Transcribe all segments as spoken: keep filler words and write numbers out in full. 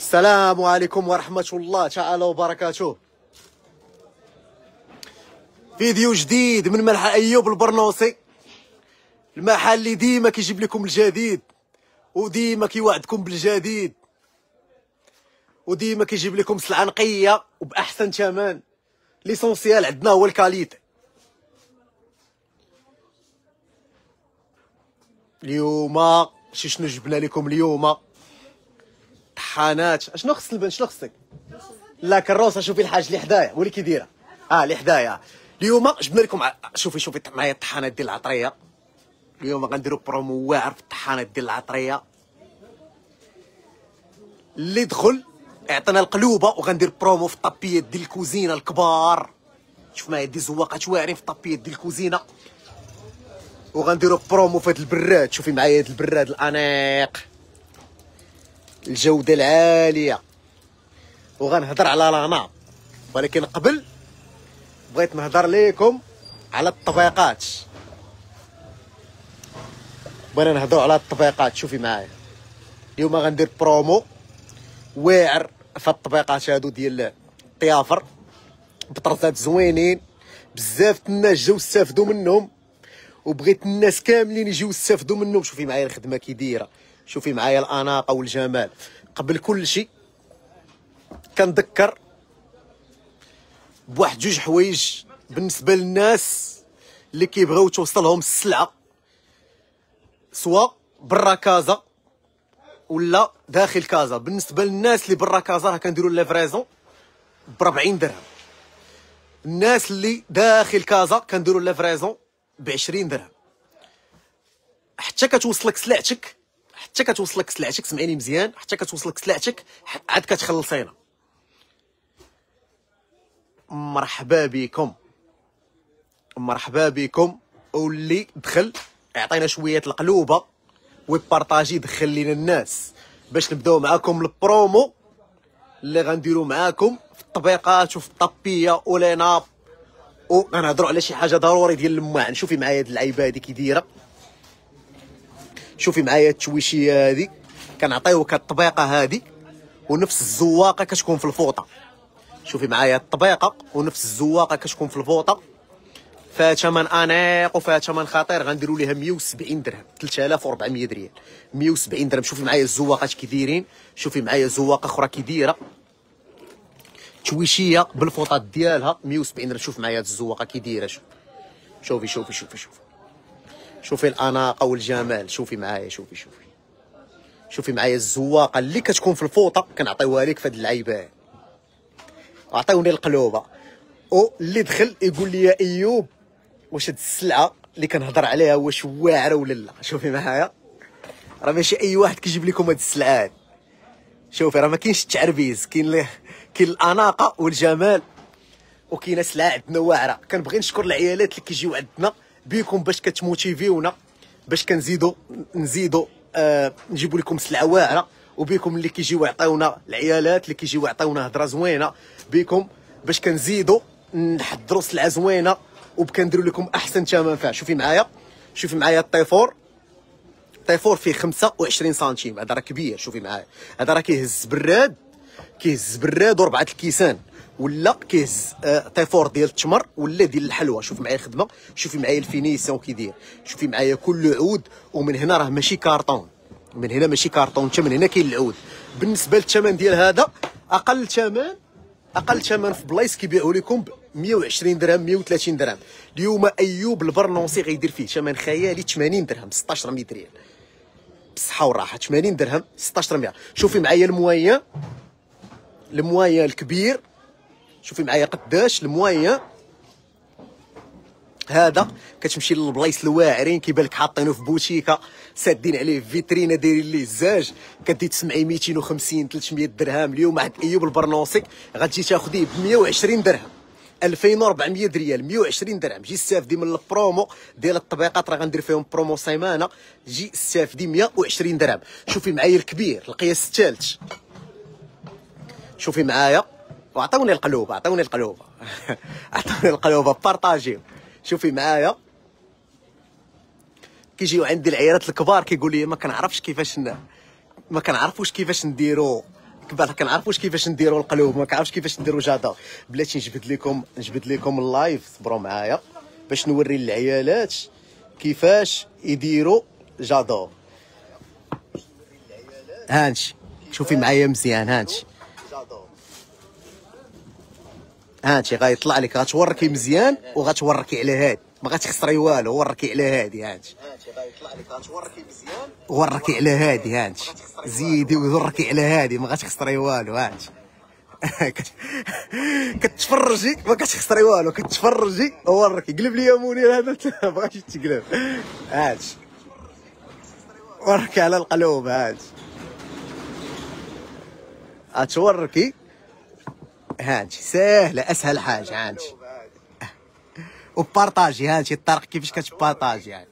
السلام عليكم ورحمة الله تعالى وبركاته. فيديو جديد من ملحق أيوب البرنوسي، المحل اللي ديما كيجيب لكم الجديد وديما كيوعدكم بالجديد وديما كيجيب لكم سلعة نقية وبأحسن ثمن. ليسونسيال عندنا هو الكاليتي. اليوم شي شنو جبنا لكم اليوم؟ طحانات. اشنو خص البنت؟ شنو خصك؟ لا كروسه. شوفي الحاج اللي حدايا هو اللي كيديرها. اه اللي حدايا اليوم جبنا لكم ع... شوفي شوفي معايا الطحانات ديال العطريه. اليوم غنديروا برومو واعر في الطحانات ديال العطريه. اللي دخل يعطينا القلوبه، وغندير برومو في الطابيات ديال الكوزينه الكبار. شوف معايا دي زواقات واعرين في الطابيات ديال الكوزينه، وغنديروا برومو في هاد البراد. شوفي معايا هاد البراد الانيق، الجوده العاليه. وغنهضر على لانا، ولكن قبل بغيت نهضر ليكم على التطبيقات. بغينا نهضروا على التطبيقات. شوفي معايا اليوم غندير برومو واعر في التطبيقات هادو ديال الطيافر بطرزات زوينين. بزاف الناس جاو استافدوا منهم، وبغيت الناس كاملين يجيو يستافدوا منهم. شوفي معايا الخدمه كي دايره، شوفي معايا الاناقه والجمال. قبل كل شيء كنذكر بواحد جوج حوايج بالنسبه للناس اللي كيبغيو توصلهم السلعه، سواء برا كازا ولا داخل كازا. بالنسبه للناس اللي برا كازا راه كنديروا ليفريزون ب أربعين درهم. الناس اللي داخل كازا كنديروا ليفريزون ب عشرين درهم. حتى كتوصلك سلعتك، حتى كتوصلك سلعتك سمعيني مزيان، حتى كتوصلك سلعتك عاد كتخلصينا. مرحبا بكم، مرحبا بكم. واللي دخل يعطينا شويه القلوبه ويبارطاجي، دخل لينا الناس باش نبداو معاكم البرومو اللي غنديروا معاكم في التطبيقات وفي الطابيه وليناب. وغنهضروا على شي حاجه ضروري ديال الماعن. شوفي معايا هاد اللعيبه هادي كي دايره، شوفي معايا التشويشيه هادي كنعطيوك الطبيقه هادي، ونفس الزواقه كتكون في الفوطه. شوفي معايا الطبيقه ونفس الزواقه كتكون في الفوطه، فيها ثمن انيق وفيها ثمن خطير. غنديروا ليها مية وسبعين درهم، ثلاثة آلاف وأربعمية ريال، مية وسبعين درهم. شوفي معايا الزواقات كي دايرين، شوفي معايا زواقه اخرى كي دايره تشويشيه بالفوطات ديالها مية وسبعين درهم. شوف معايا هاد الزواقه كي دايره. شوف شوفي شوفي شوفي شوفي شوفي الاناقه والجمال. شوفي معايا، شوفي شوفي شوفي معايا الزواقه اللي كتكون في الفوطه كنعطيوها لك في هاد اللعيبه. عطيوني القلوبه. واللي دخل يقول لي يا ايوب واش هاد السلعه اللي كنهضر عليها واش واعره ولا لا؟ شوفي معايا، راه ماشي اي واحد كيجيب لكم هاد السلعات. شوفي راه ما كاينش التعربيز، كاين ليه كاين الاناقه والجمال، وكاينه سلعه عندنا واعره. كنبغي نشكر العيالات اللي كيجيو عندنا بيكم باش كتموتيفيونا باش كنزيدو نزيدو آه نجيبوا لكم سلعه واعره، وبيكم اللي كيجيو يعطيونا العيالات اللي كيجيو يعطيونا هضره زوينه بيكم باش كنزيدو نحضروا سلعه زوينه وبكنديروا لكم احسن ثمن فيها. شوفي معايا، شوفي معايا الطيفور. الطيفور فيه خمسة وعشرين سنتيم، هذا راه كبير. شوفي معايا هذا راه كيهز براد، كيهز براد وربعه الكيسان، ولا كيهز آه طيفور ديال التمر ولا ديال الحلوى. شوفي معايا الخدمه، شوفي معايا الفينيسيون كي داير. شوفي معايا كل عود، ومن هنا راه ماشي كارطون، من هنا ماشي كارطون، حتى من هنا كاين العود. بالنسبه للثمن ديال هذا اقل ثمن، اقل ثمن في بلايص كيبيعوا لكم ب مية وعشرين درهم، مية وثلاثين درهم. اليوم ايوب البرنوسي غيدير فيه ثمن خيالي ثمانين درهم، ستطاش مية ريال بالصحه والراحه. ثمانين درهم، ستطاش مية. شوفي معايا المويان، المويان الكبير. شوفي معايا قداش المويان هذا. كتمشي للبلايص الواعرين كيبان لك حاطينه في بوتيكه، سادين عليه في فيترينا، دايرين ليه الزاج، كدي تسمعي ميتين وخمسين ثلاثمية درهم. اليوم عند ايوب البرنوسي غتجي تاخذيه ب مية وعشرين درهم، ألفين وأربعمية ريال، مية وعشرين درهم. جي استافدي من البرومو ديال التطبيقات، راه غندير فيهم برومو سيمانه. جي استافدي مية وعشرين درهم. شوفي معايا الكبير القياس الثالث، شوفي معايا، وعطوني القلوبه، عطوني القلوبه عطوني القلوبه، بارطاجيو. شوفي معايا كيجيو عندي العيالات الكبار كيقول لي ما كنعرفش كيفاش ن... ما كنعرفوش كيفاش نديرو كبار كنعرفوش كيفاش نديروا القلوب، ما كنعرفش كيفاش نديروا جادا. بلاتي نجبد لكم نجبد لكم اللايف، صبروا معايا باش نوري للعيالات كيفاش يديروا جادا. هانشي شوفي معايا مزيان، هانشي هانشي غيطلع لك، غتوركي مزيان وغتوركي على هادي، ما غتخسري والو، وركي على هادي. هانشي هانشي غيطلع لك، غتوركي مزيان وركي على هادي. هانشي زيدي ووركي على هادي، ما غتخسري والو. هانشي كتفرجي ما كتخسري والو، كتفرجي وركي. قلب لي يا منير هذا ما بغاش تقلب. هانشي وركي على القلوب. هانشي غتوركي. هانشي ساهله، اسهل حاجه. هانشي وبارطاجي. هانشي الطريق كيفاش كتبارطاجي يعني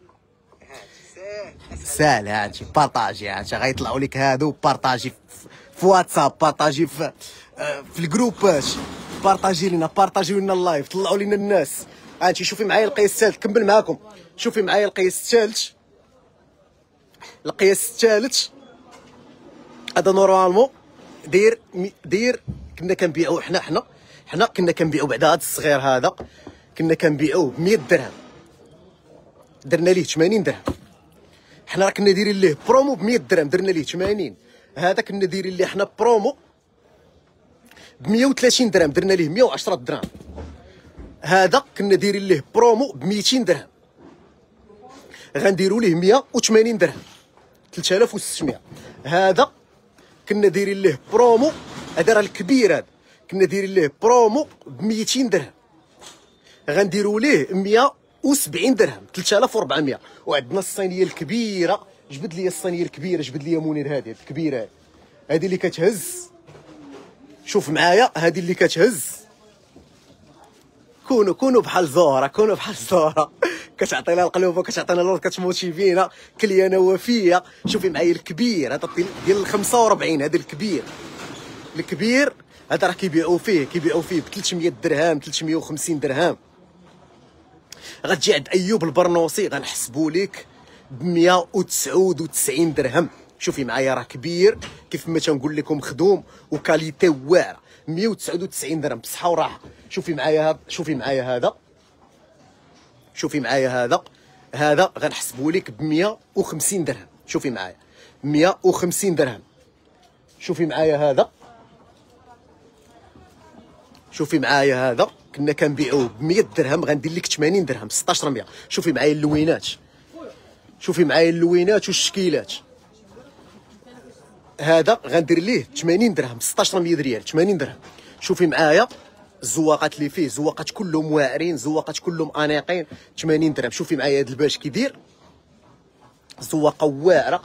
ساهل. هانشي بارطاجي. هانشي غيطلعوا لك هادو، بارطاجي في واتساب، بارطاجي في في الجروبات، بارطاجي لينا، بارطاجيو لنا اللايف، طلعوا لينا الناس. هانشي شوفي معايا القياس الثالث، كمل معاكم. شوفي معايا القياس الثالث، القياس الثالث هذا نورمالمون داير داير كنا كنبيعوه حنا حنا حنا كنا كنبيعو بعدا هذا الصغير هذا، كنا كنبيعوه ب مية درهم، درنا ليه ثمانين درهم. حنا راه كنا دايرين ليه برومو ب مية درهم، درنا ليه ثمانين. هذا كنا دايرين ليه حنا برومو ب مية وثلاثين درهم، درنا ليه مية وعشرة درهم. هذا كنا دايرين ليه برومو ب ميتين درهم، غنديروا ليه مية وثمانين درهم، ثلاثة آلاف وستمية. هذا كنا دايرين ليه برومو، هذا راه الكبير، هذا كنا دايرين ليه برومو ب ميتين درهم، غنديروا ليه مية وسبعين درهم، ثلاثة آلاف وأربعمية. وعندنا الصينيه الكبيره، جبد لي الصينيه الكبيره، جبد لي منير هذه الكبيره، هذه اللي كتهز. شوف معايا هذه اللي كتهز. كونوا كونوا بحال زهره، كونوا بحال زهره كتعطينا القلوب وكتعطينا الورد، كتموتيفينا، كليانه وفيه. شوفي معايا الكبير هذا ديال خمسة وأربعين، هذا الكبير الكبير هذا راه كيبيعوا فيه كيبيعوا فيه ب ثلاثمية درهم، ثلاثمية وخمسين درهم. غتجي عند ايوب البرنوسي غنحسبوا لك ب مية وتسعة وتسعين درهم. شوفي معايا راه كبير كيف ما تنقول لكم، خدوم وكاليتي واعره، مية وتسعة وتسعين درهم بصحه وراحه. شوفي معايا هذا، شوفي معايا هذا، شوفي معايا هذا هذا غنحسبوا لك ب مية وخمسين درهم. شوفي معايا مية وخمسين درهم. شوفي معايا هذا، شوفي معايا هذا كنا كنبيعوه ب مية درهم، غندير لك ثمانين درهم، ستطاش مية. شوفي معايا اللوينات، شوفي معايا اللوينات والشكيلات. هذا غندير ليه ثمانين درهم، ستطاش مية ريال، ثمانين درهم. شوفي معايا الزواقات اللي فيه، زواقات كلهم واعرين، زواقات كلهم انيقين، ثمانين درهم. شوفي معايا هذا الباش كيدير، زواقه واعره.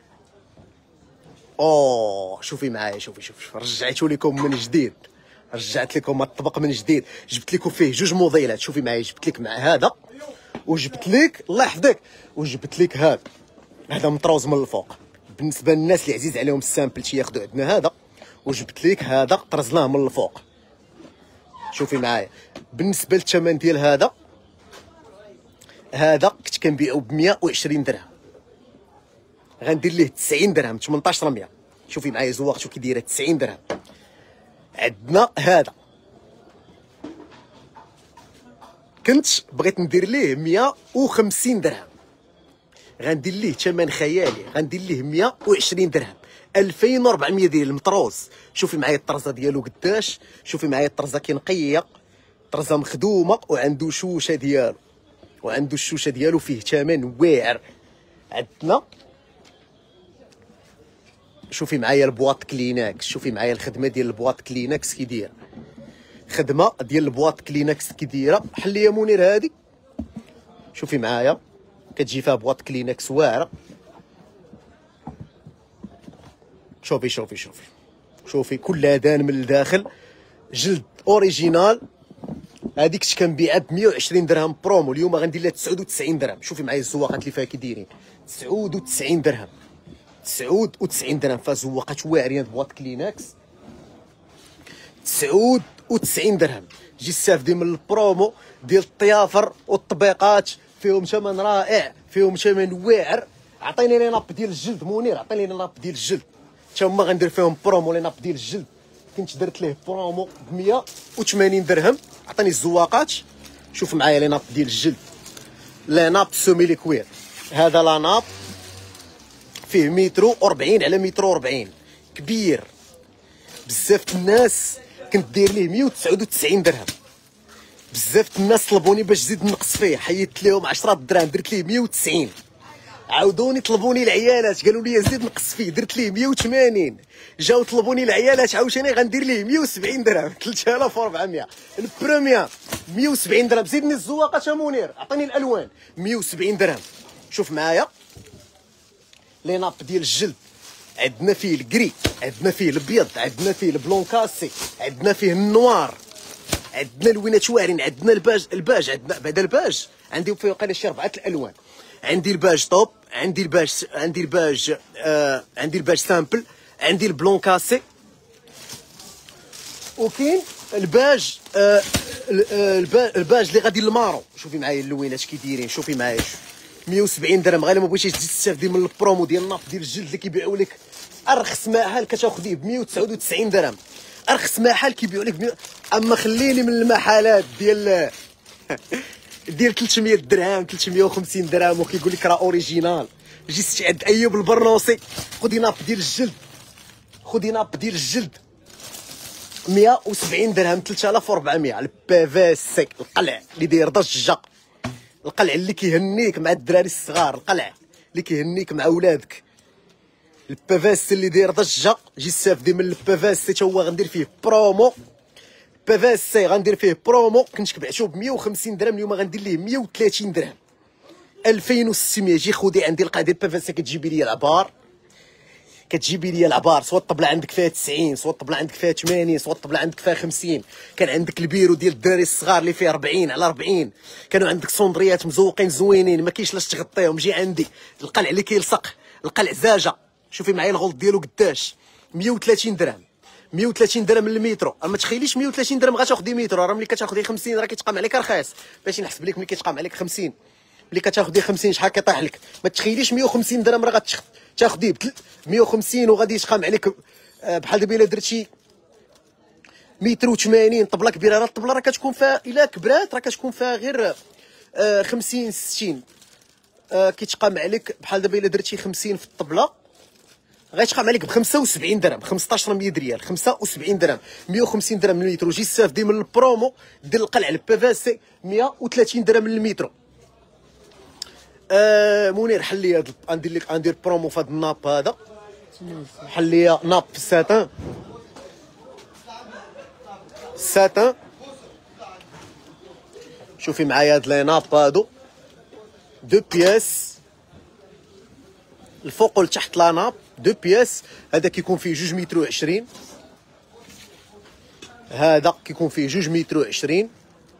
اوه شوفي معايا، شوفي شوفي رجعتو لكم من جديد، رجعت لكم الطبق من جديد، جبت لكم فيه جوج موديلات. شوفي معايا جبت لك مع هذا، وجبت لك الله يحفظك، وجبت لك هذا، هذا مطروز من الفوق بالنسبه للناس اللي عزيز عليهم السامبل تياخذوا عندنا هذا، وجبت لك هذا طرزناه من الفوق. شوفي معايا بالنسبه للثمن ديال هذا، هذا كنت كنبيعو ب مية وعشرين درهم، غندير ليه تسعين درهم، ثمنطاش مية. شوفي معايا زواقتو كي دايره تسعين درهم. عندنا هذا كنت بغيت ندير ليه مية وخمسين درهم، غندير ليه ثمن خيالي، غندير ليه مية وعشرين درهم، ألفين وأربعمية ديال المطروز. شوفي معايا الطرزه ديالو قداش، شوفي معايا الطرزه كي نقيه، طرزه مخدومه وعنده شوشه ديالو، وعنده الشوشه ديالو فيه ثمن واعر. عندنا شوفي معايا البواط كليناكس، شوفي معايا الخدمه ديال البواط كليناكس كي دايره، خدمه ديال البواط كليناكس كي دايره. حلي يا منير هادي، شوفي معايا كتجي فيها بواط كليناكس واعره. شوفي شوفي شوفي شوفي كلها دان من الداخل، جلد اوريجينال. هذيك كنت كنبيعها ب مية وعشرين درهم برومو، اليوم غندير لها تسعة وتسعين درهم. شوفي معايا الزواقات اللي فيها كي دايرين، تسعة وتسعين درهم، تسعة وتسعين درهم. فيها زواقات واعرين بواط كليناكس، تسعة وتسعين درهم. جي استافدي من البرومو ديال الطيافر والطبيقات، فيهم ثمن رائع، فيهم ثمن واعر. عطيني لي ناب ديال الجلد منير، عطيني لي ناب ديال الجلد، حتى هما غندير فيهم برومو لي ناب ديال الجلد. كنت درت ليه برومو ب مية وثمانين درهم. عطاني الزواقات. شوف معايا لي ناب ديال الجلد، لي ناب سومي ليكوير. هذا لا ناب فيه متر وربعين على متر وربعين، كبير بزاف. الناس كنت داير ليه مية وتسعة وتسعين درهم. بزاف الناس طلبوني باش نزيد نقص فيه، حيدت لهم عشرة دراهم درت ليه مية وتسعين. عاودوني طلبوني العيالات قالوا لي زيد نقص فيه، درت ليه مية وثمانين. جاو طلبوني العيالات عاوتاني غندير ليه مية وسبعين درهم، ثلاثة آلاف وأربعمية. البروميير مية وسبعين درهم. زيدني الزواقات يا منير، عطيني الالوان. مية وسبعين درهم. شوف معايا لي ناب ديال الجلد. عندنا فيه الكري، عندنا فيه الابيض، عندنا فيه البلون كاسي، عندنا فيه النوار، عندنا الوينات واعرين، عندنا الباج. الباج عندنا بعد الباج عندي فيه وقيله شي اربعه الالوان. عندي الباج توب، عندي الباج عندي الباج آه عندي الباج سامبل، عندي البلون كاسي، وكاين الباج آه الباج اللي غادي للمارو. شوفي معايا اللوينات كي دايرين، شوفي معايا مية وسبعين درهم. غير ما بغيتيش تزيد تستافدي من البرومو ديال الناب ديال الجلد اللي كيبيعوا لك ارخص محل كتاخذيه ب مية وتسعة وتسعين درهم. ارخص محل كيبيعوا لك ب... اما خليني من المحلات ديال ديال ثلاثمية درهم ثلاثمية وخمسين درهم وكيقول لك راه اوريجينال. جي عند ايوب البرنوسي، خدي ناب ديال الجلد، خدي ناب ديال الجلد مية وسبعين درهم ثلاثة آلاف وأربعمية. البافاسي القلع اللي داير ضجه، القلع اللي كيهنيك مع الدراري الصغار، القلع اللي كيهنيك مع ولادك. البافاسي اللي داير ضجه، جي استافدي من البافاسي. تا هو غندير فيه برومو. بافاسي غندير فيه برومو. كنت كبعتو ب مية وخمسين درهم، اليوم غندير ليه مية وثلاثين درهم، ألفين وستمية. جي خودي عندي القاعده البافاسي كتجيبي لي العبار، كتجيبي لي العبار. سوا الطبله عندك فيها تسعين، سوا الطبله عندك فيها ثمانين، سوا الطبله عندك فيها خمسين. كان عندك البيرو ديال الدراري الصغار اللي فيه أربعين على أربعين. كانوا عندك صندريات مزوقين زوينين ما كاينش لاش تغطيهم. جي عندي القلع اللي كيلصق، القلع زاجه. شوفي معايا الغلط ديالو قداش، مية وثلاثين درهم. مية وثلاثين درهم من المترو. اما تخيليش مية وثلاثين درهم غتاخدي مترو، راه ملي كتاخدي خمسين راه كيتقام عليك رخيص. باش نحسب لك ملي كيتقام عليك خمسين، ملي كتاخدي خمسين شحال كيطيح لك. ما تخيليش مية وخمسين درهم راه غتاخديه ب مية وخمسين وغادي يتقام عليك بحال دابا الا درتي متر وثمانين طبله كبيره. راه الطبله راه كتكون فيها الا كبرات راه كتكون فيها غير آه خمسين ستين. آه كيتقام عليك بحال دابا الا درتي خمسين في الطبله غيتقام عليك ب خمسة وسبعين درهم، خمسطاش مية ريال، خمسة وسبعين درهم، مية وخمسين درهم من المترو. جي استافدي من البرومو ديال القلع البافاسي مية وثلاثين درهم من المترو. آه منير حل لي هاد، غندير لك غندير برومو في هاد الناب هذا. حل لي ناب في الساتان، الساتان. شوفي معايا هاد لي ناب هادو دو بياس الفوق والتحت. لا ناب دو بياس. هذا كيكون فيه جوج متر وعشرين، هذا كيكون فيه جوج متر وعشرين،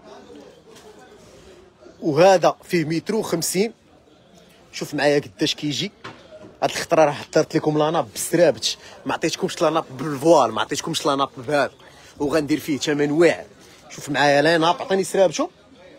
وهذا فيه متر وخمسين. شوف معايا قداش كيجي. هاد الخطره راه حطيت لكم لا ناب بسترابت، ما عطيتكمش لا ناب بالفوال، ما عطيتكمش لا ناب بهذا، وغندير فيه ثمن واعر. شوف معايا لا ناب، عطيني سرابتو.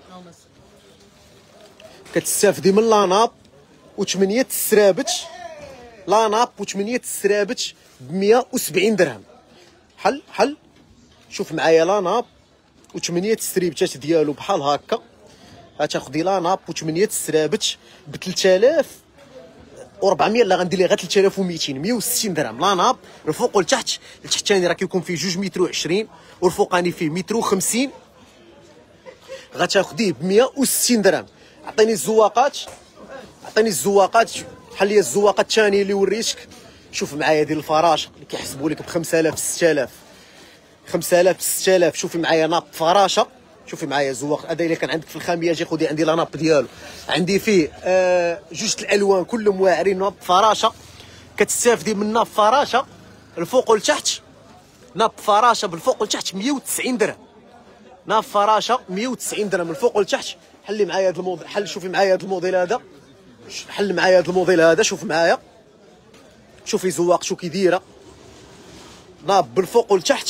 كتستافدي من لا ناب وثمانية السرابت، لا ناب وثمانية السرابت ب مية وسبعين درهم. حل حل. شوف معايا لا ناب وثمانية السريبتات ديالو بحال هكا. غتاخدي لا ناب وثمانية السرابت ب ثلاثة آلاف وأربعمية. لا غندير ليه غير ثلاثة آلاف ومئتين، مية وستين درهم. لا ناب الفوق والتحت. التحتاني راه كيكون فيه جوج متر وعشرين والفوقاني فيه متر وخمسين. غتاخديه ب مية وستين درهم. عطيني الزواقات، عطيني الزواقات. بحال لي الزواقه الثانيه اللي وريتك. شوف معايا ديال الفراشه اللي كيحسبوا لك ب خمسة آلاف ستة آلاف، خمسة آلاف ستة آلاف. شوفي معايا ناب فراشه. شوفي معايا زواق هذا الا كان عندك في الخاميه جي خدي عندي لا ناب ديالو. عندي فيه آه جوج الالوان كلهم واعرين. ناب فراشه كتستافدي من ناب فراشه الفوق والتحت. ناب فراشه بالفوق والتحت مية وتسعين درهم. ناب فراشه مية وتسعين درهم الفوق والتحت. حلي معايا هذا الموديل، حل. شوفي معايا هذا الموديل هذا، حل معايا هذا الموديل هذا. شوف معايا، شوفي زواق شو كي دايره. ناب بالفوق والتحت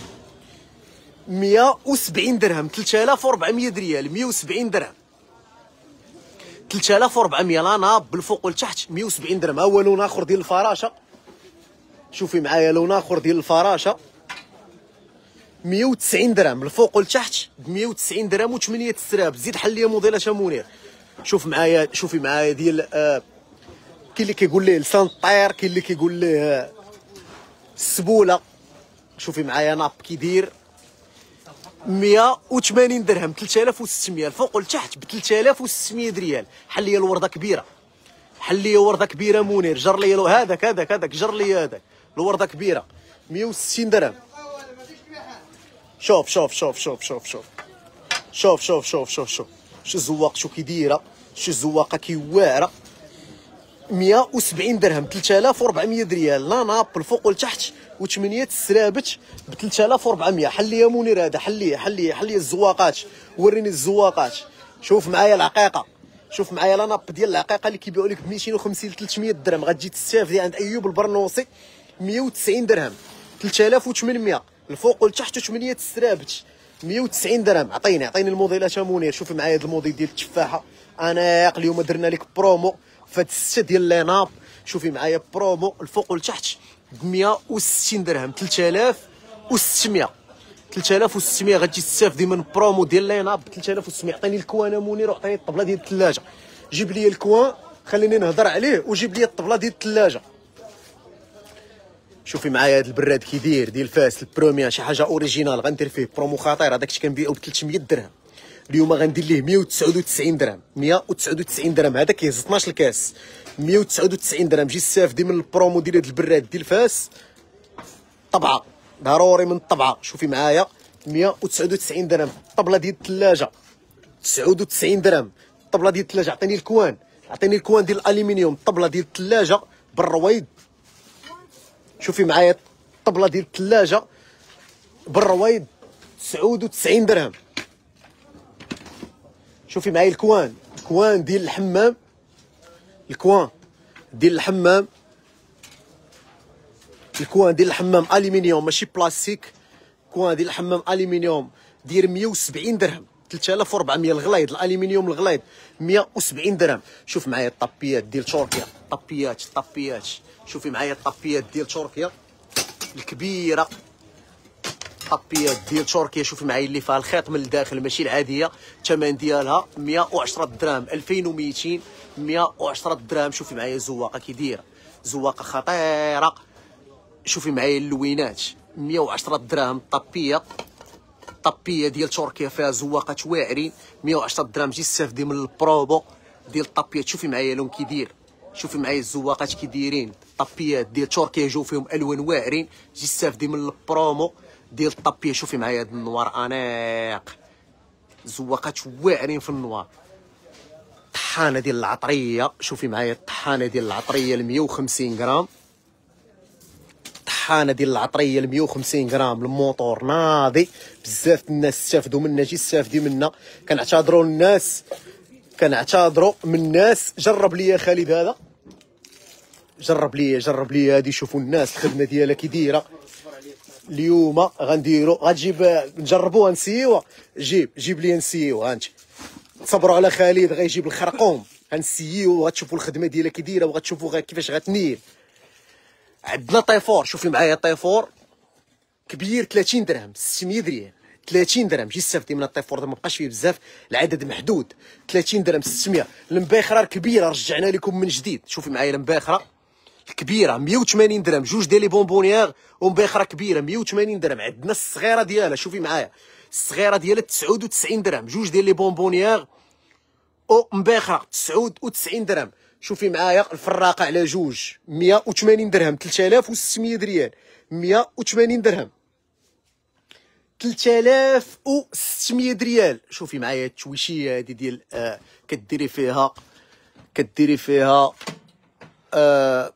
مية وسبعين درهم، ثلاثة آلاف وأربعمية ريال، مية وسبعين درهم، ثلاثة آلاف وأربعمية. لا ناب بالفوق والتحت مية وسبعين درهم. ها هو لون اخر ديال الفراشه. شوفي معايا لون اخر ديال الفراشه مية وتسعين درهم الفوق والتحت ب مية وتسعين درهم وثمانية السراب. زيد حل لي موديلات منير. شوف معايا شوفي معايا ديال آه كاين اللي كيقول ليه لسان الطير، كاين اللي كيقول ليه آه السبوله. شوفي معايا ناب كيدير مية وثمانين درهم ثلاثة آلاف وستمية الفوق والتحت ب ثلاثة آلاف وستمية ريال. حل لي الورده كبيره، حل لي ورده كبيره منير. جر لي هذاك هذاك هذاك جر لي هذاك الورده كبيره مية وستين درهم. شوف شوف شوف شوف شوف شوف شوف شوف شوف شوف شوف شو الزواق شو كي دايره، شو الزواقه كي واعره. مية وسبعين درهم ثلاثة آلاف وأربعمية ريال. لا ناب الفوق والتحت وثمانية السرابت ب ثلاثة آلاف وأربعمية. حل لي يا منير هذا، حل لي حل لي حل لي الزواقات، وريني الزواقات. شوف معايا العقيقه، شوف معايا لا ناب ديال العقيقه اللي كيبيعوا لك ب مئتين وخمسين ل ثلاثمية درهم. غتجي تستافدي عند ايوب البرنوسي مية وتسعين درهم ثلاثة آلاف وثمانمية الفوق والتحت وثمانية السرابت مية وتسعين درهم. عطيني عطيني الموديلات منير. شوفي معايا هذا الموديل ديال التفاحه اناق اليوم درنا لك برومو فهاد السته ديال لي ناب. شوفي معايا برومو الفوق والتحت ب مية وستين درهم ثلاثة آلاف وستمية ثلاثة آلاف وستمية. غتجي تستافدي من برومو ديال لي ناب ب ثلاثة آلاف وستمية. عطيني الكوانه منير وعطيني الطبله ديال الثلاجه. جيب لي الكوان خليني نهضر عليه وجيب لي الطبله ديال الثلاجه. شوفي معايا هذا البراد كي داير ديال فاس البروميير شي حاجه اوريجينال. غندير فيه برومو خطير. هذاك كنبيعو ب ثلاثمية درهم، اليوم غندير ليه مية وتسعة وتسعين درهم. مية وتسعة وتسعين درهم هذا كيهز اثناش الكاس. مية وتسعة وتسعين درهم. جي استافدي من البرومو ديال هذا البراد ديال فاس. طبعه ضروري من الطبعه. شوفي معايا مية وتسعة وتسعين درهم. الطبله ديال الثلاجه تسعة وتسعين درهم. الطبله ديال الثلاجه. عطيني الكوان، عطيني الكوان ديال الالومنيوم. الطبله ديال الثلاجه بالرويد. شوفي معايا الطبله ديال الثلاجه بالرويد تسعة وتسعين درهم. شوفي معايا الكوان، الكوان ديال الحمام، الكوان ديال الحمام، الكوان ديال الحمام الومنيوم ماشي بلاستيك. كوان ديال الحمام الومنيوم داير مية وسبعين درهم ثلاثة آلاف وأربعمية. الغليظ الالومنيوم الغليظ مية وسبعين درهم. شوف معايا الطابيات ديال تركيا، طابيات طابيات. شوفي معايا الطابيات ديال تركيا الكبيره، طابيات ديال تركيا. شوفي معايا اللي فيها الخيط من الداخل ماشي العاديه. الثمن ديالها مية وعشرة دراهم ألفين ومئتين مية وعشرة دراهم. شوفي معايا زواقه كي دايره، زواقه خطيره. شوفي معايا اللوينات مية وعشرة دراهم. طابيه طابيه ديال تركيا فيها زواقات واعرين مية وعشرة دراهم. جي استافدي من البروبو ديال الطابيات. شوفي معايا لون كي داير، شوفي معايا الزواقات كي دايرين. الطابيات ديال تركيا جو فيهم الوان واعرين. جي استافدي من البرومو ديال الطابيه. شوفي معايا هاد النوار اناق، زواقات واعرين في النوار. طحانه ديال العطريه. شوفي معايا الطحانه ديال العطريه ل مية وخمسين غرام. طحانه ديال العطريه ل مية وخمسين غرام. الموتور ناضي بزاف الناس استافدوا منها. جي استافدي منها. كنعتذروا للناس، كنعتذروا من الناس. جرب لي يا خالد هذا، جرب لي جرب لي هذه. شوفوا الناس الخدمه ديالها كي دايره. اليوم غنديروا غتجيب نجربوها نسيوها. جيب جيب لي نسيوها انت. تصبروا على خالد غيجيب الخرقوم غنسيو وغتشوفوا الخدمه ديالها كي دايره وغتشوفوا غير كيفاش غتنيل. عندنا طيفور. شوفي معايا طيفور كبير ثلاثين درهم ستمية ريال. ثلاثين درهم. جي استافدي من الطيفور ما بقاش فيه بزاف، العدد محدود. ثلاثين درهم ستمية. المباخره الكبيره رجعنا لكم من جديد. شوفي معايا المباخره الكبيره مية وثمانين درهم. جوج ديال لي بونبونيير ومباخره كبيره مية وثمانين درهم. عندنا الصغيره ديالها. شوفي معايا الصغيره ديالها تسعة وتسعين درهم. جوج ديال لي بونبونيير ومباخره تسعة وتسعين درهم. شوفي معايا الفراقه على جوج مية وثمانين درهم ثلاثة آلاف وستمية ريال. مية وثمانين درهم ثلاثة آلاف وستمية ريال. شوفي معايا التويشيه هذه ديال آه كديري فيها كديري فيها آه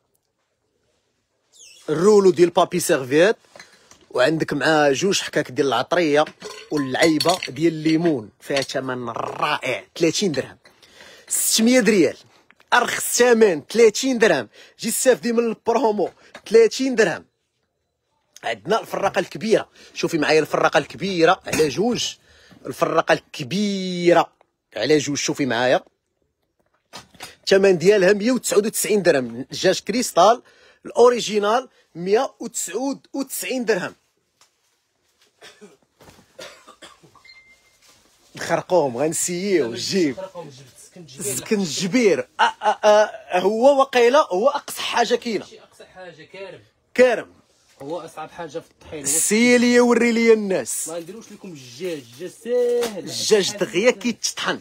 الرولو ديال بابي سيرفيت، وعندك مع جوج حكاك ديال العطريه واللعيبه ديال الليمون. فيها ثمن رائع ثلاثين درهم ستمية ريال. ارخص ثمن ثلاثين درهم. جي استافدي من البرومو ثلاثين درهم. عندنا الفراقه الكبيره. شوفي معايا الفراقه الكبيره على جوج. الفراقه الكبيره على جوج. شوفي معايا الثمن ديالها مية وتسعة وتسعين درهم. دجاج كريستال الاوريجينال مية وتسعة وتسعين درهم. نخرقوهم غنسييو الجيب سكن الجبير. أه أه أه هو وقيله هو اقصى حاجه كاينه. ماشي اقصى حاجه كارم كارم هو اصعب حاجه في الطحين. سي لي وري لي الناس. ما نديروش لكم الدجاج، الدجاج ساهل، الدجاج دغيا كيتطحن.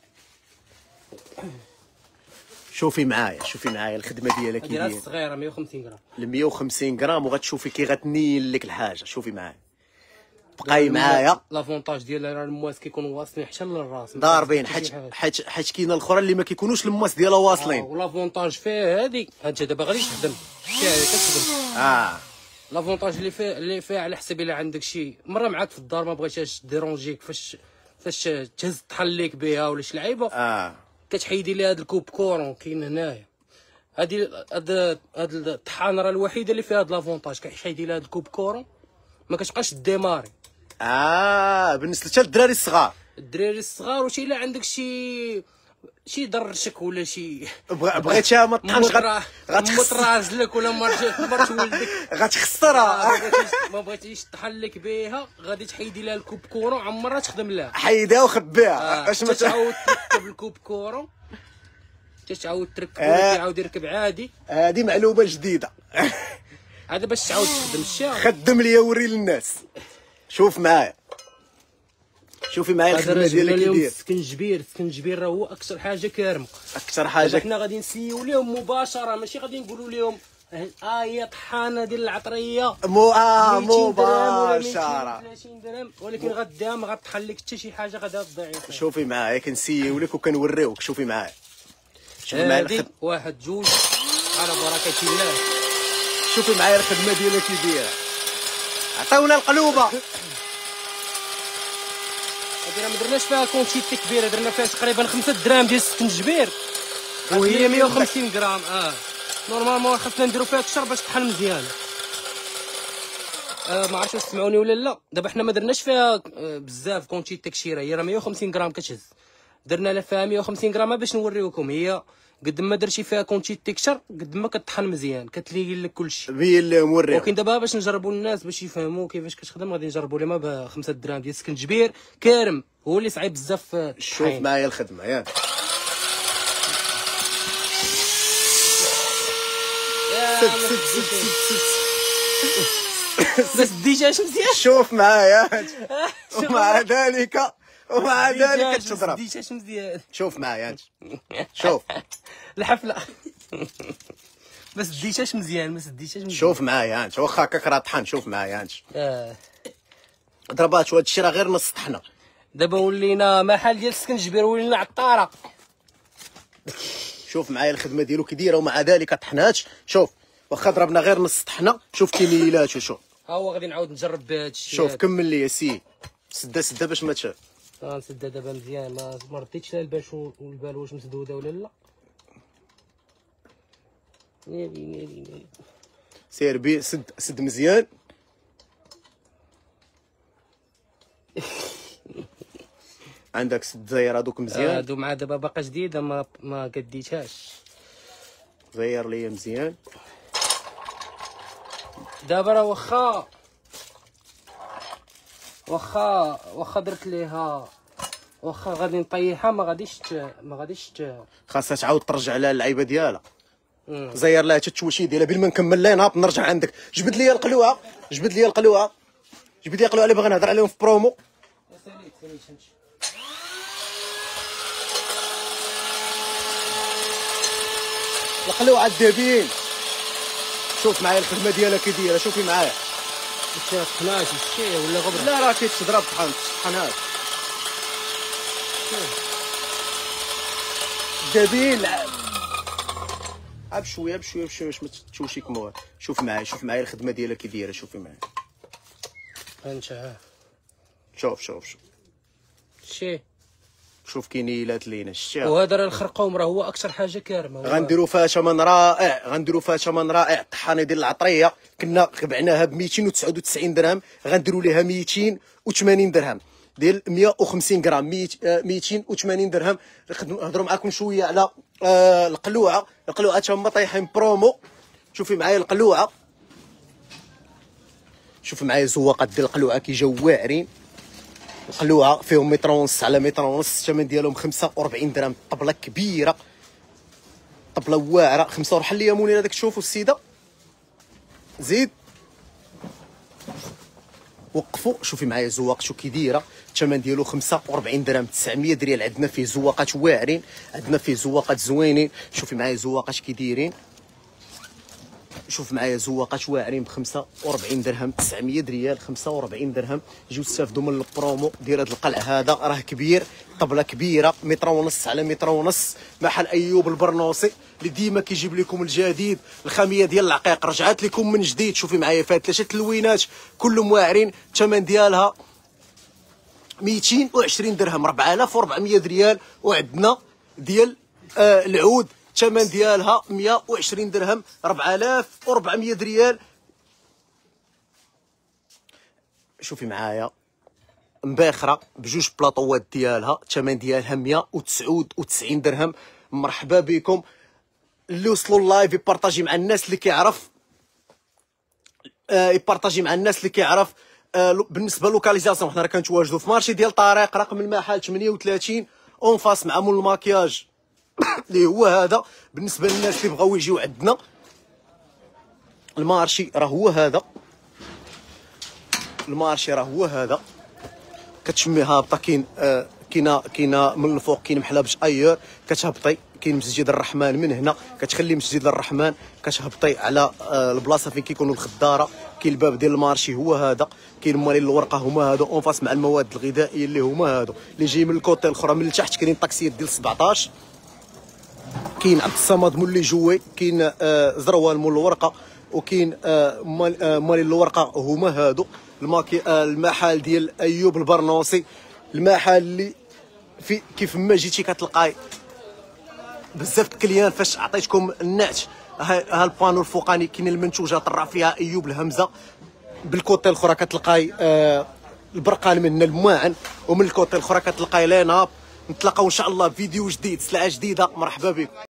شوفي معايا شوفي معايا الخدمه ديالها كي دايره داير. الصغيره مية وخمسين غرام. ال مية وخمسين غرام وغتشوفي كي غتنيل لك الحاجه. شوفي معايا بقاي معايا. لافونتاج ديالها راه المواس كيكونوا واصلين حتى للراس ضاربين حيت حيت حيت كاينه الاخرى اللي ما كيكونوش المواس ديالها واصلين. ولافونتاج فيها هذه هانت دابا غادي تخدم فيها كتخدم. اه لافونتاج اللي فيها اللي فيها على حسب الا عندك شي مره معاك في الدار ما بغيتهاش ديرونجيك فاش فاش تهز تحليك بها ولا شي لعيبه اه كتحيدي لي هذا الكوب كورون كاين هنايا. هادي هاد هاد الطحانه راه الوحيده اللي فيها هاد لافونتاج كيحيدي لي هاد الكوب كورون ما كتبقاش ديماري. اه بالنسبه حتى للدراري الصغار الدراري الصغار وشي الا عندك شي شي درشك ولا شي بغيتها ما طحنش غت غتمط راجلك ولا مرت مرت ولدك غتخسرها. ما بغيتيش تحل لك بها غادي تحيدي لها الكوب كورون عمرها تخدم لها. حيدها وخبيها باش ما تعاود تركب الكوب كورون تعاود تركب ويعاود يركب عادي. هذه معلومه جديده. هذا باش تعاود تخدم الشا. خدم ليا وري للناس. شوف معايا شوفي معايا الخدمه ديالك كي داير. سكنجبير سكنجبير راه هو اكثر حاجه كارمه. اكثر حاجه حنا غادي نسيو لهم مباشره ماشي غادي نقولوا لهم اه هي طحانه ديال العطريه مو اه مباشره ثلاثين درهم ولكن غدا ما غطحن لك حتى شي حاجه غدا تضيع. شوفي معايا كنسيو لك وكنوريوك. شوفي معايا شوفي معايا الخد... واحد جوج على بركه الله. شوفي معايا الخدمه ديالها كي دايره. عطاونا القلوبه. هادي راه ما درناش فيها كونتيتي كبيره درنا فيها تقريبا خمسة دراهم ديال السكنجبير وهي مية وخمسين غرام. اه نورمالمون خاصنا نديرو فيها اكثر باش تطحن مزيان. آه ما عرفتش واش تسمعوني ولا لا. دابا حنا ما درناش فيها آه بزاف كونتيتي كشيره هي راه مية وخمسين غرام كتهز. درنا لها فيها مية وخمسين غرام باش نوريوكم هي قد ما درتي فيها كونتيتي كثر قد ما كطحن مزيان كتلين لك كلشي. بين لهم وريهم. ولكن دابا باش نجربوا الناس باش يفهموا كيفاش كتخدم غادي نجربوا لها ب خمسة دراهم ديال السكنجبير كارم هو اللي صعيب بزاف في شوف معايا الخدمه ياك. سد سد سد سد بس الدجاج مزيان. شوف معايا ومع ذلك ومع ذلك تضرب. الدجاج مزيان. شوف معايا انت شوف الحفله بس الدجاج مزيان بس الدجاج مزيان. شوف معايا انت واخا هكاك راه طحن. شوف معايا انت اه ضربات وهذا الشيء راه غير نص طحنه. دابا ولينا محل ديال السكنجبير ولينا عطاره. شوف معايا الخدمه ديالو كي دايره ومع ذلك طحنات. شوف واخا ضربنا غير نص طحنه. شوف كيميلات وشوف ها هو غادي نعاود نجرب بهذا الشيء. شوف كمل لي سي سده سده باش ما تشاف. اه نسدها دابا مزيان ما ما رديتش لها البال والبال واش مسدوده ولا لا. ناري ناري ناري سير بي سد سد مزيان. عندك سد زاير هذوك مزيان. هادو مع دابا باقا جديده ما ما قديتهاش. زاير ليا مزيان. دابا راه واخا واخا واخا درت ليها واخا غادي نطيحها ما غاديش ما غاديش خاصها تعاود ترجع لها اللعيبه ديالها. زاير لها حتى التوشي ديالها بين ما نكمل لي نهار نرجع عندك. جبد لي القلوعه جبد لي القلوعه جبد لي القلوعه اللي باغي نهضر عليهم في برومو. القلوعه الدابين. شوف معايا الخدمه ديالها كي دايره. شوفي معايا ما طحناش الشيء ولا غبره. لا راه كيتضرب طحن طحنات دابين. بشويه بشويه بشويه باش ما تشوشيك موال. شوف معايا شوف معايا الخدمه ديالها كي دايره. شوفي معايا انت ها شوف شوف شوف شي شوف كي نيلات لينا الشتا. وهذا راه الخرقوم راه هو اكثر حاجه كارمه. غنديروا فيها ثمن رائع غنديروا فيها ثمن رائع. الطحانه ديال العطريه كنا بعناها ب ميتين وتسعة وتسعين درهم غنديروا ليها ميتين وثمانين درهم ديال مية وخمسين غرام ميتين وثمانين درهم. نهضروا معاكم شويه على آه القلوعه. القلوعه تا هما طايحين برومو. شوفي معايا القلوعه شوف معايا زواقات ديال القلوعه كيجاو واعرين. القلوعه فيهم متر ونص على متر ونص، الثمن ديالهم خمسة وأربعين درهم. طبله كبيره، طبله واعره. خمسة ورحل ليا مونير هذاك تشوفوا السيده، زيد وقفوا. شوفي معايا زواق شو كي دايره، الثمن ديالو خمسة وأربعين درهم، تسعمية ريال. عندنا فيه زواقات واعرين، عندنا فيه زواقات زوينين. شوفي معايا زواقات كي دايرين، شوف معايا زواقات واعرين ب خمسة وأربعين درهم، تسعمية ريال، خمسة وأربعين درهم. جيو استافدوا من البرومو ديال هذا القلع هذا، راه كبير، طبله كبيره، متر ونص على متر ونص. محل ايوب البرنوسي اللي ديما كيجيب لكم الجديد. الخاميه ديال العقيق رجعت لكم من جديد. شوفي معايا فيها ثلاثه تلوينات كلهم واعرين. الثمن ديالها ميتين وعشرين درهم، أربعة آلاف وأربعمية ريال. وعندنا ديال آه العود الثمن ديالها مية وعشرين درهم، أربعة آلاف وأربعمية ريال. شوفي معايا مباخره بجوج بلاطوات ديالها، الثمن ديالها مية وتسعة وتسعين درهم. مرحبا بكم. اللي وصلوا اللايف يبارطاجي مع الناس اللي كيعرف، آه يبارطاجي مع الناس اللي كيعرف. آه بالنسبه لوكاليزاسيون، حنا راه كنتواجدوا في مارشي ديال طريق رقم المحل ثمانية وثلاثين اون فاس مع مول الماكياج اللي هو هذا. بالنسبه للناس اللي بغاو يجيو عندنا المارشي راه هو هذا، المارشي راه هو هذا. كتشمي هابطه. كاين آه كاينه كاينه من الفوق، كاين محلابش ايور كتهبطي. كاين مسجد الرحمن من هنا، كتخلي مسجد الرحمن كتهبطي على آه البلاصه فين كيكونوا الخضاره. كاين الباب ديال المارشي هو هذا. كاين مالين الورقه هما هادو اون فاس مع المواد الغذائيه اللي هما هادو. اللي جاي من الكوتي الاخرى من التحت كاينين طاكسيات ديال سبعطاش. كاين عبد الصمد مولي جوي، كاين آه زروال مول الورقه، وكاين آه مال آه مالين الورقه هما هادو. الماكي آه المحل ديال ايوب البرنوسي، المحل اللي في كيف ما جيتي كتلقاي بزاف د الكليان. فاش عطيتكم النعت، ها البانو الفوقاني كاين المنتوجات راه فيها ايوب الهمزه. بالكوتي الاخرى كتلقاي آه البرقان من الماعن، ومن الكوتي الاخرى كتلقاي ليناب. نتلاقاو ان شاء الله فيديو جديد، سلعه جديده. مرحبا بكم.